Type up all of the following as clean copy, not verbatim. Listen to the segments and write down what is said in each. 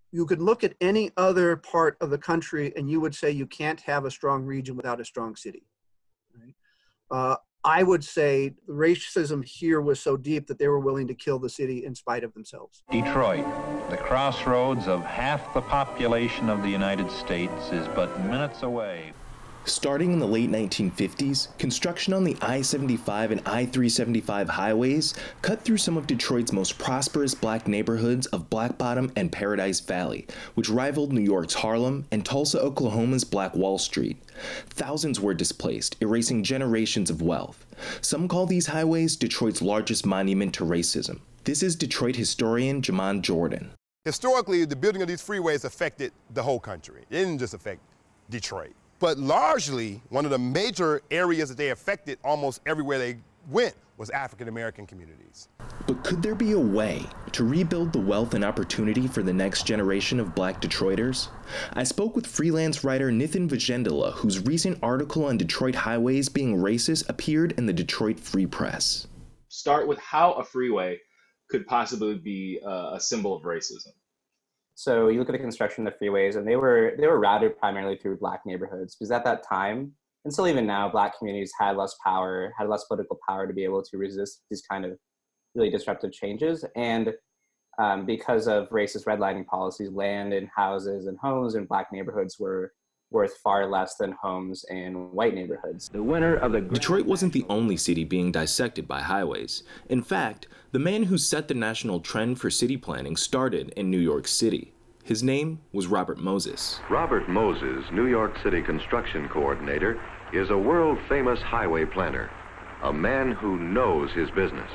You could look at any other part of the country and you would say you can't have a strong region without a strong city. Right? I would say the racism here was so deep that they were willing to kill the city in spite of themselves. Detroit, the crossroads of half the population of the United States, is but minutes away. Starting in the late 1950s, construction on the I-75 and I-375 highways cut through some of Detroit's most prosperous black neighborhoods of Black Bottom and Paradise Valley, which rivaled New York's Harlem and Tulsa, Oklahoma's Black Wall Street. Thousands were displaced, erasing generations of wealth. Some call these highways Detroit's largest monument to racism. This is Detroit historian Jamon Jordan. Historically, the building of these freeways affected the whole country. It didn't just affect Detroit. But largely, one of the major areas that they affected almost everywhere they went was African-American communities. But could there be a way to rebuild the wealth and opportunity for the next generation of black Detroiters? I spoke with freelance writer Nithin Vejendla, whose recent article on Detroit highways being racist appeared in the Detroit Free Press. Start with how a freeway could possibly be a symbol of racism. So you look at the construction of the freeways, and they were routed primarily through black neighborhoods, because at that time, and still even now, black communities had less power, had less political power to be able to resist these kind of really disruptive changes. And because of racist redlining policies, land and houses and homes in black neighborhoods were worth far less than homes in white neighborhoods. The winner of the Detroit wasn't the only city being dissected by highways. In fact, the man who set the national trend for city planning started in New York City. His name was Robert Moses. Robert Moses, New York City construction coordinator, is a world-famous highway planner, a man who knows his business.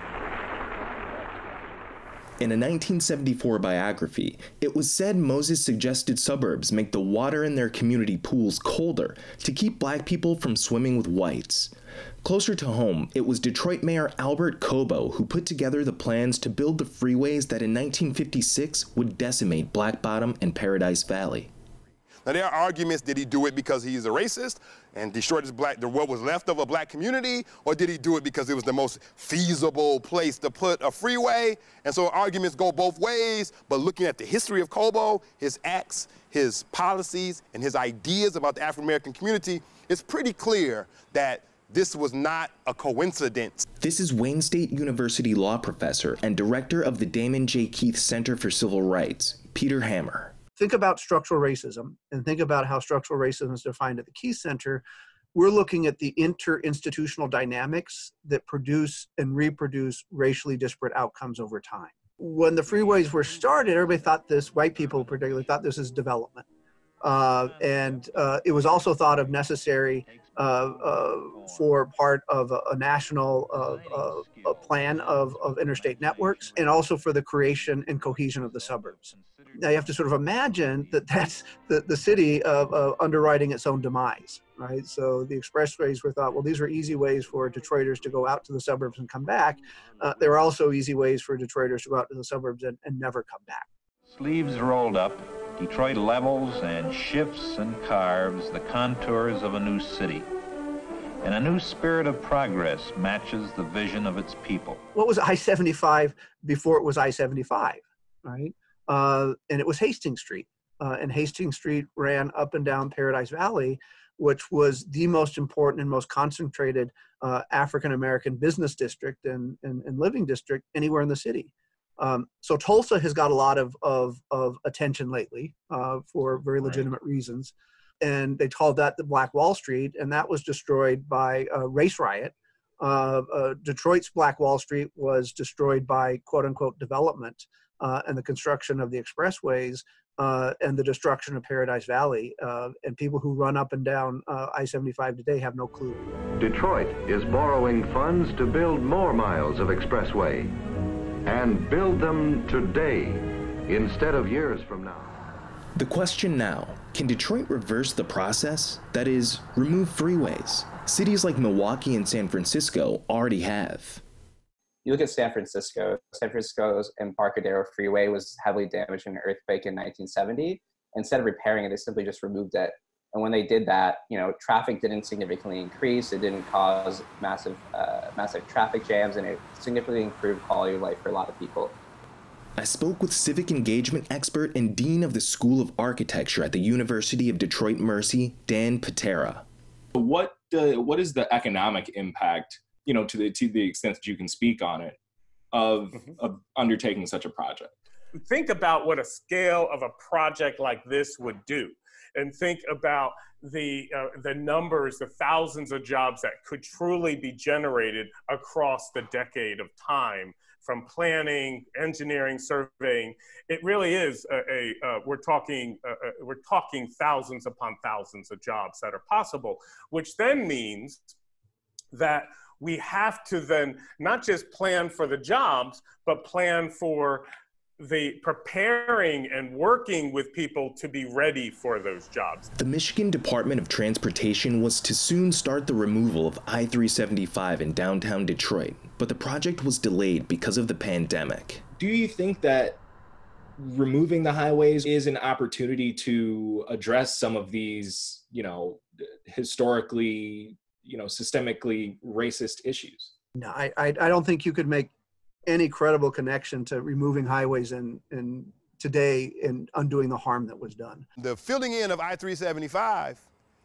In a 1974 biography, it was said Moses suggested suburbs make the water in their community pools colder to keep black people from swimming with whites. Closer to home, it was Detroit Mayor Albert Cobo who put together the plans to build the freeways that in 1956 would decimate Black Bottom and Paradise Valley. Now, there are arguments, did he do it because he's a racist and destroyed what was left of a black community, or did he do it because it was the most feasible place to put a freeway? And so arguments go both ways, but looking at the history of Cobo, his acts, his policies, and his ideas about the African-American community, it's pretty clear that this was not a coincidence. This is Wayne State University law professor and director of the Damon J Center for Civil Rights, Peter Hammer. Think about structural racism and think about how structural racism is defined at the Keith Center. We're looking at the interinstitutional dynamics that produce and reproduce racially disparate outcomes over time. When the freeways were started, everybody thought this, white people particularly, thought this is development. It was also thought of necessary for part of a national plan of interstate networks, and also for the creation and cohesion of the suburbs. Now you have to sort of imagine that that's the city of underwriting its own demise, right? So the expressways were thought, well, these are easy ways for Detroiters to go out to the suburbs and come back. There are also easy ways for Detroiters to go out to the suburbs and never come back. Sleeves rolled up, Detroit levels and shifts and carves the contours of a new city. And a new spirit of progress matches the vision of its people. What was I-75 before it was I-75, right? And it was Hastings Street. And Hastings Street ran up and down Paradise Valley, which was the most important and most concentrated African-American business district and living district anywhere in the city. So Tulsa has got a lot of attention lately for very legitimate reasons. And they called that the Black Wall Street, and that was destroyed by a race riot. Detroit's Black Wall Street was destroyed by quote-unquote development and the construction of the expressways and the destruction of Paradise Valley. And people who run up and down I-75 today have no clue. Detroit is borrowing funds to build more miles of expressway, and build them today instead of years from now. The question now, can Detroit reverse the process? That is, remove freeways. Cities like Milwaukee and San Francisco already have. You look at San Francisco's Embarcadero Freeway was heavily damaged in an earthquake in 1970. Instead of repairing it, they simply just removed it. And when they did that, traffic didn't significantly increase. It didn't cause massive traffic jams, and it significantly improved quality of life for a lot of people. I spoke with civic engagement expert and dean of the School of Architecture at the University of Detroit Mercy, Dan Pitera. What is the economic impact, you know, to the extent that you can speak on it, of undertaking such a project? Think about what a scale of a project like this would do, and think about the numbers, the thousands of jobs that could truly be generated across the decade of time, from planning, engineering, surveying. It really is we're talking thousands upon thousands of jobs that are possible, which then means that we have to then not just plan for the jobs, but plan for the preparing and working with people to be ready for those jobs. The Michigan Department of Transportation was to soon start the removal of I-375 in downtown Detroit, but the project was delayed because of the pandemic. Do you think that removing the highways is an opportunity to address some of these, you know, historically, you know, systemically racist issues? No, I don't think you could make any credible connection to removing highways in today and undoing the harm that was done. The filling in of I-375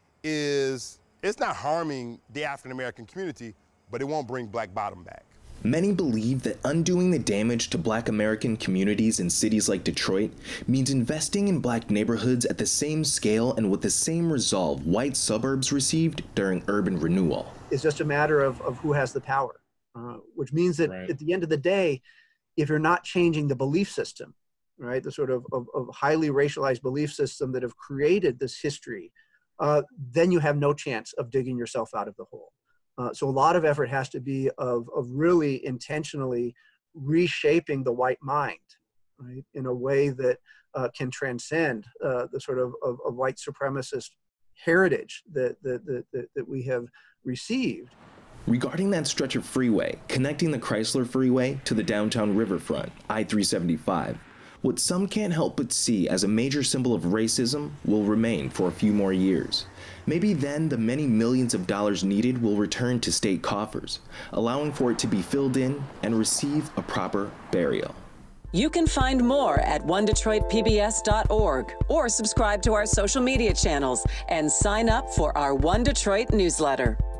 it's not harming the African-American community, but it won't bring Black Bottom back. Many believe that undoing the damage to Black American communities in cities like Detroit means investing in Black neighborhoods at the same scale and with the same resolve white suburbs received during urban renewal. It's just a matter of who has the power. Which means that at the end of the day, if you're not changing the belief system, right, the sort of highly racialized belief system that have created this history, then you have no chance of digging yourself out of the hole. So a lot of effort has to be of really intentionally reshaping the white mind, right, in a way that can transcend the sort of white supremacist heritage that we have received. Regarding that stretch of freeway connecting the Chrysler Freeway to the downtown riverfront, I-375, what some can't help but see as a major symbol of racism will remain for a few more years. Maybe then the many millions of dollars needed will return to state coffers, allowing for it to be filled in and receive a proper burial. You can find more at onedetroitpbs.org or subscribe to our social media channels and sign up for our One Detroit newsletter.